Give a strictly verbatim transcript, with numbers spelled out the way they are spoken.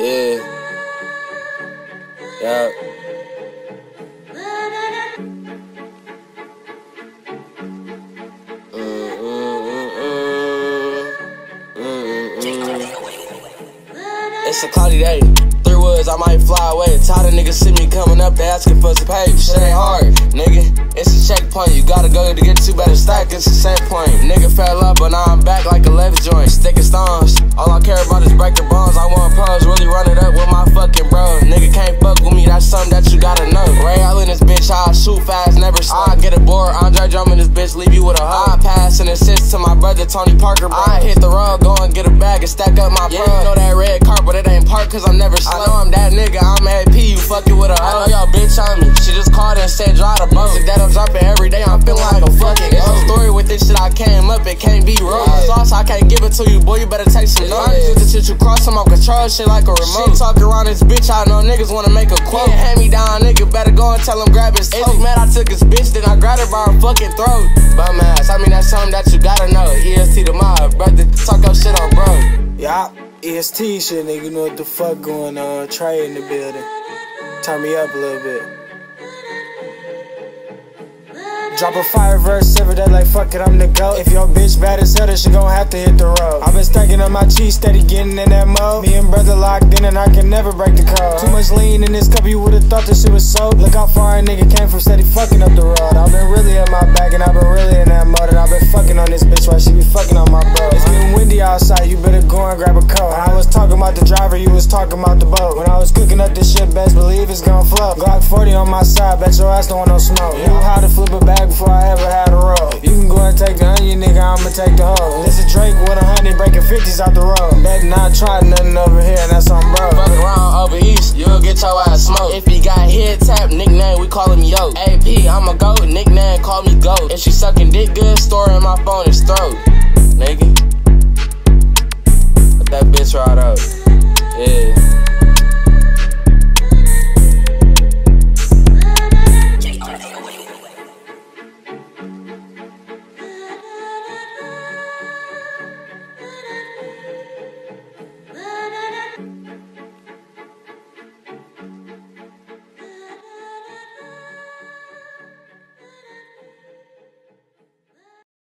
Yeah. Yeah. It's a cloudy day. Three woods, I might fly away. Tired of niggas see me coming up, they asking for some pay. Shit ain't hard, nigga. It's a checkpoint. You gotta go to get two better stack. It's a set point. Nigga fell up, but now I'm back like a leather joint. Sticking stones. All I care about is breaking bones. I want pros, really run it up with my fucking bro. Nigga can't fuck with me, that's something that you gotta know. Ray all in this bitch, I shoot fast, never slow. I get it bored, Andre drumming this bitch, leave you with a hoe. I pass and assist to my brother Tony Parker, bro. I hit the road, go and get a bag and stack up my bro. Yeah, you know that red carpet, it ain't parked cause I'm never slow. I know I'm that nigga, I'm A P, you fucking with a hoe. I know y'all bitch on me, she just called and said drive the boat. That I'm dropping every day, I'm feeling like a fucking ghost. It's a story with this shit, I came up, it can't be wrong. Sauce, I can't give it to you, boy, you better take some notes. The shit you cross, I'm on control, shit like a remote. Shit talk around this bitch, I know niggas wanna make a quote. Yeah, hand me down, nigga, better go and tell him grab his toe. Mad I took his bitch, then I grabbed her by her fucking throat. Bum ass, I mean that's something that you gotta know. E S T the mob, brother, talk your shit on bro. Yeah, E S T shit, nigga, you know what the fuck going on. Trey in the building. Turn me up a little bit. Drop a fire verse every day like fuck it, I'm the GOAT. If your bitch bad as hell, then she gon' have to hit the road. I been stacking up my cheese, steady getting in that mode. Me and brother locked in and I can never break the code. Too much lean in this cup, you would've thought this shit was soap. Look how far a nigga came from steady fucking up the road. I've been really in my bag and I've been really in that mode. And I've been fucking on this bitch while she be fucking on my bro. It's getting windy outside, you better go and grab a coat. When I was talking about the driver, you was talking about the boat. When I was cooking up this shit, best believe it's gon' flow. Glock forty on my side, bet your ass don't want no smoke. Knew how to flip a bag before I ever had a roll. You can go and take the onion, nigga, I'ma take the hoe. This is Drake with a hundred, breaking fifties out the road. Better not try nothing over here, and that's on bro. Fuck around over east, you'll get your ass smoked. If he got head tap, nickname, we call him Yo. A P, I'm a GOAT, nickname, call me GOAT. If she sucking dick good, store in my phone his throat. Nigga, let that bitch right out. Yeah.